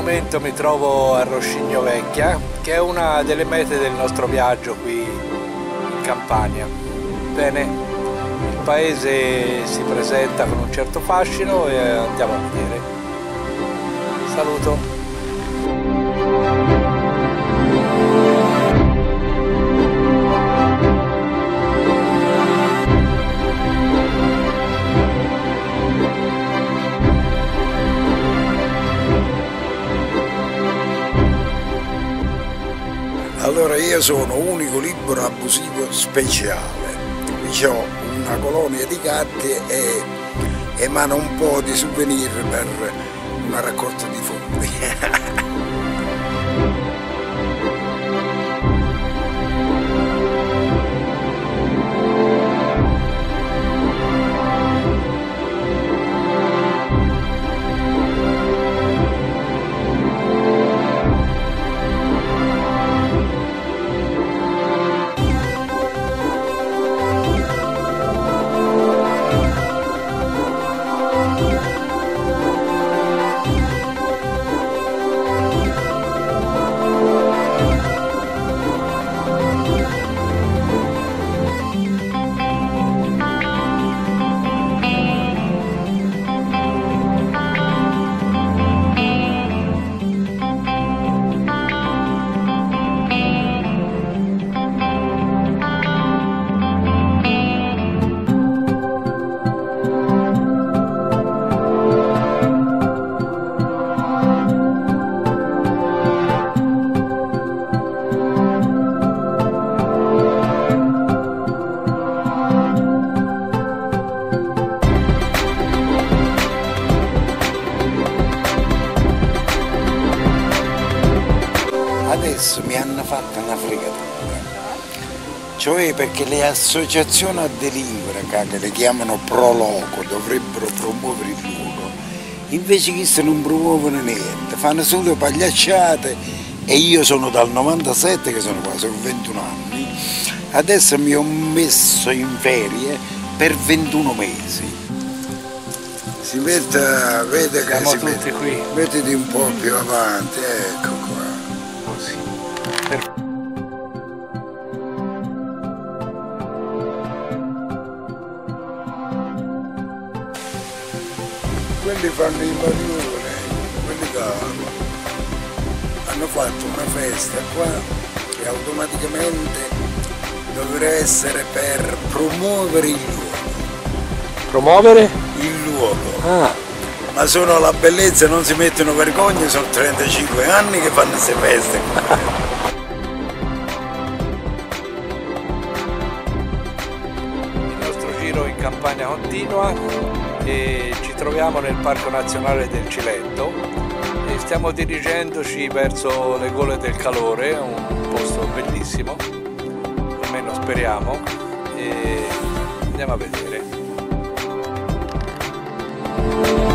momento mi trovo a Roscigno Vecchia, che è una delle mete del nostro viaggio qui in Campania. Bene, il paese si presenta con un certo fascino e andiamo a vedere. Saluto! Allora, io sono unico libero abusivo speciale, ho una colonia di gatti e emano un po' di souvenir per una raccolta di fondi. Adesso mi hanno fatto una fregatura, cioè perché le associazioni a delinquere, che le chiamano pro loco, dovrebbero promuovere il luogo, invece questi non promuovono niente, fanno solo pagliacciate e io sono dal 97 che sono qua, sono 21 anni, adesso mi ho messo in ferie per 21 mesi. Si metta, vede che si mette qui. Mettiti un po' più avanti, ecco qua. Così. Quelli fanno i marione, quelli che hanno fatto una festa qua che automaticamente dovrà essere per promuovere il luogo. Promuovere? Il luogo. Ah. Ma sono la bellezza, non si mettono vergogna, sono 35 anni che fanno queste feste. Il nostro giro in Campania continua e ci troviamo nel Parco Nazionale del Cilento e stiamo dirigendoci verso le Gole del Calore, un posto bellissimo, almeno speriamo, e andiamo a vedere.